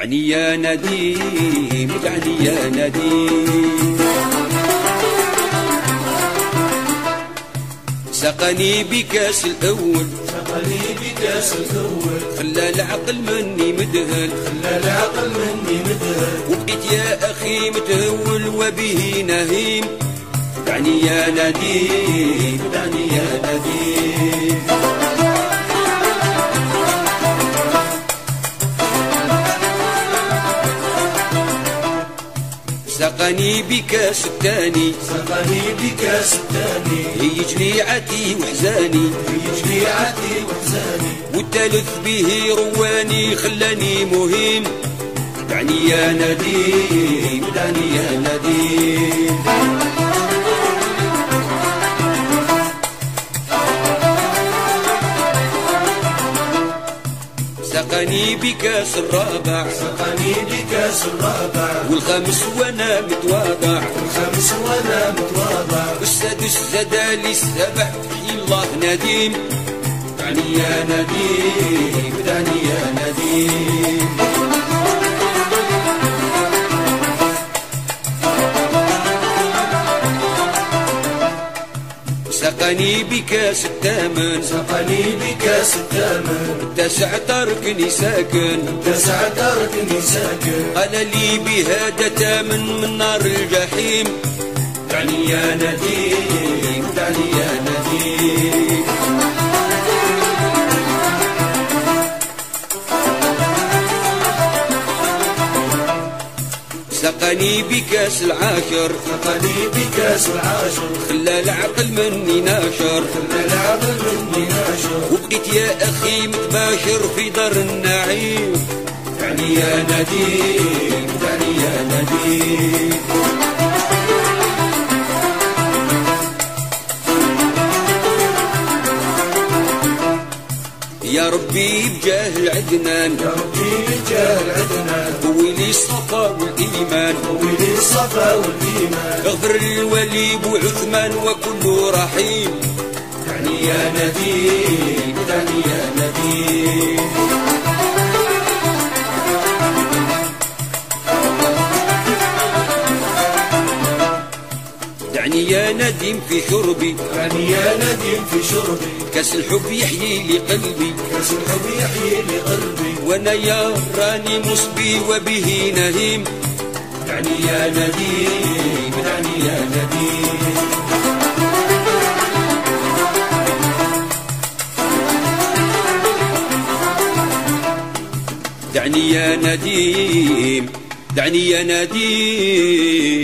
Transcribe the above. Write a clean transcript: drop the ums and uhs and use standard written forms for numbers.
دعني يا نديم، دعني يا نديم. سقني بكاس الأول، سقني بكاس الأول، خلى العقل مني مدهل، خلى العقل مني مدهل. وبقيت يا أخي متهول وبه نهيم. دعني يا نديم، دعني يا نديم. سقني بكاس الثاني، سقني بكاس الثاني، هي جريعتي وحزاني، هي جريعتي وحزاني. والثالث به رواني خلاني مهيم. دعني يا نديم، دعني يا نديم. سقني بكاس الرابع، سقني بكاس الرابع، والخامس وانا متواضع، والخامس وانا متواضع. والسادس زادالي السبع، في الله نديم. دعني يا نديم، دعني يا نديم. سقني بكاس الثامن، سقني بكاس الثامن، التاسع تركني ساكن، التاسع تركني ساكن. قال لي بهذا تامن من نار الجحيم. دعني يا نديم، دعني يا نديم. سقني بكاس العاشر، سقني بكاس العاشر، خلى العقل مني ناشر، خلى العقل مني ناشر. وبقيت يا أخي متباشر في دار النعيم. دعني يا نديم، دعني يا نديم. يا ربي بجاه العدنان، يا ربي بجاه العدنان، قوي لي الصفا والإيمان، قوي لي الصفا والإيمان. اغفر للولي بو عثمان وكله رحيم. دعني يا نديم، دعني يا نديم. دعني يا نديم في شربي، دعني يا نديم في شربي، كاس الحب يحيي لي قلبي، كاس الحب يحيي لي قلبي. وانا يا راني مصبي وبه نهيم. دعني يا نديم، دعني يا نديم. دعني يا نديم، دعني يا نديم.